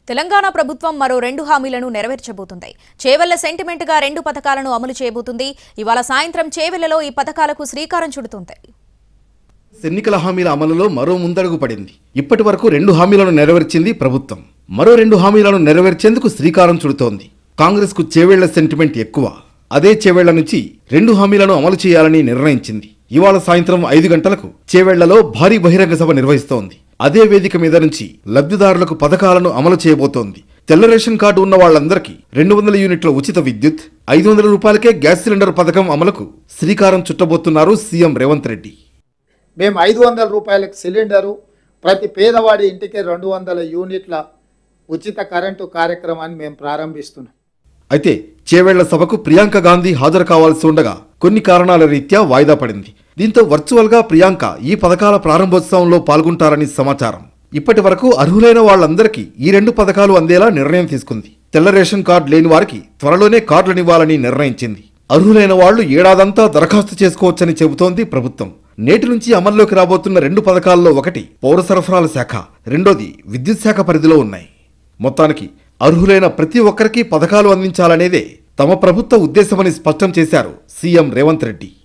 తెలంగాణ ప్రభుత్వం మరో 2 హామీలను నెరవేర్చబోతుంది. చేవెళ్ల సెంటిమెంట్ గా 2 పథకాలను అమలు చేయబోతుంది. ఇవాళ సాయంత్రం చేవెళ్లలో ఈ పథకాలకు శ్రీకారం చుడుతుంది. ఎన్నికల హామీల అమలులో మరో ముందడుగు పడింది. ఇప్పటి వరకు 2 హామీలను నెరవేర్చింది ప్రభుత్వం. మరో 2 హామీలను నెరవేర్చేందుకు శ్రీకారం చుడుతోంది. కాంగ్రెస్ కు చేవెళ్ల సెంటిమెంట్ ఎక్కువ. అదే చేవెళ్ల నుంచి 2 హామీలను అమలు చేయాలని నిర్ణయించింది. ఇవాళ సాయంత్రం 5 గంటలకు చేవెళ్లలో భారీ బహిరంగ సభ నిర్వహిస్తోంది. అదే వేదిక మీద నుంచి లబ్ధిదారులకు పథకాలను అమలు చేయబోతోంది. తెల్ల రేషన్ కార్డు ఉన్న వాళ్లందరికీ 200 యూనిట్ల ఉచిత విద్యుత్, 500 రూపాయలకే గ్యాస్ సిలిండర్ పథకం అమలుకు శ్రీకారం చుట్టబోతున్నారు సీఎం రేవంత్ రెడ్డి. మేము 500 రూపాయలకు సిలిండరు, ప్రతి పేదవాడి ఇంటికి 200 యూనిట్ల ఉచిత కరెంటు కార్యక్రమాన్ని మేము ప్రారంభిస్తున్నాం. అయితే చేవెళ్ల సభకు ప్రియాంక గాంధీ హాజరు కావాల్సి ఉండగా కొన్ని కారణాల రీత్యా వాయిదా పడింది. దీంతో వర్చువల్ గా ప్రియాంక ఈ పథకాల ప్రారంభోత్సవంలో పాల్గొంటారని సమాచారం. ఇప్పటి వరకు అర్హులైన వాళ్లందరికీ ఈ 2 పథకాలు అందేలా నిర్ణయం తీసుకుంది. తెల్ల రేషన్ కార్డు లేని వారికి త్వరలోనే కార్డులనివ్వాలని నిర్ణయించింది. అర్హులైన వాళ్లు ఏడాదంతా దరఖాస్తు చేసుకోవచ్చని చెబుతోంది ప్రభుత్వం. నేటి నుంచి అమల్లోకి రాబోతున్న 2 పథకాల్లో ఒకటి పౌర సరఫరాల శాఖ, రెండోది విద్యుత్ శాఖ పరిధిలో ఉన్నాయి. మొత్తానికి అర్హులైన ప్రతి ఒక్కరికి పథకాలు అందించాలనేదే తమ ప్రభుత్వ ఉద్దేశమని స్పష్టం చేశారు సీఎం రేవంత్ రెడ్డి.